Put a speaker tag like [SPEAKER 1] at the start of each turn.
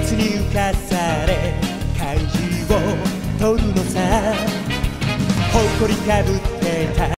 [SPEAKER 1] 熱に浮かされ漢字を取るのさ。誇りかぶってた